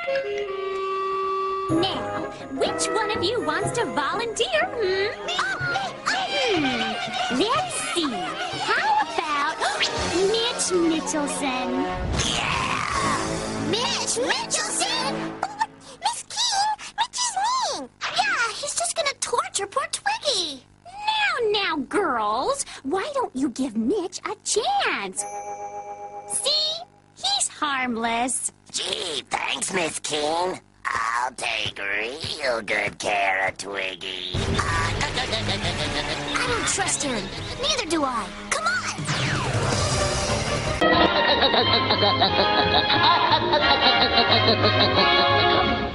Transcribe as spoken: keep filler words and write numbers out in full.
Now, which one of you wants to volunteer? Hmm? Hmm. Let's see. How about Mitch Mitchelson? Yeah! Mitch Mitchelson? Oh, Miss King, Mitch is mean. Yeah, he's just gonna torture poor Twiggy. Now, now, girls, why don't you give Mitch a chance? See? He's harmless. Gee, thanks, Miss King. I'll take real good care of Twiggy. I don't trust him. Neither do I. Come on!